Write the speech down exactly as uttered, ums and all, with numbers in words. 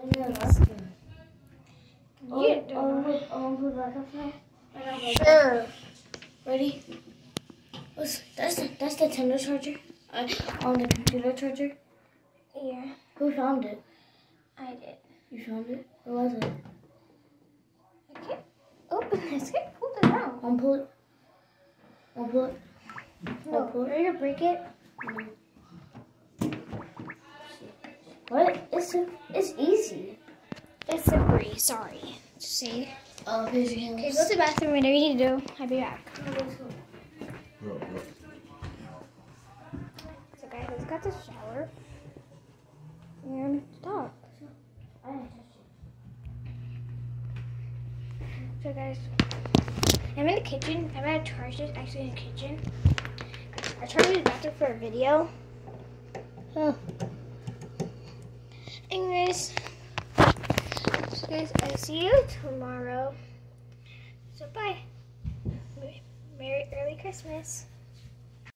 Yeah, that's good. Oh, You oh, oh, put back up there. Sure. Ready? What's, that's the that's the Nintendo charger. Uh, on the computer charger. Yeah. Who found it? I did. You found it? Who was it? I can't open this. I can't pull it out. Unpull it. Unpull it. No, Unpull it. are you gonna break it? What? It's a, it's easy. It's slippery. Sorry. Just say. Oh, here's your hands. Okay, go to the bathroom. Whatever you need to do. I'll be back. So guys, I just got the shower. And stop. I didn't touch it. So guys, I'm in the kitchen. I'm gonna charge this actually in the kitchen. I charged this bathroom for a video. Huh. Anyways, so guys, I'll see you tomorrow. So bye. Merry early Christmas.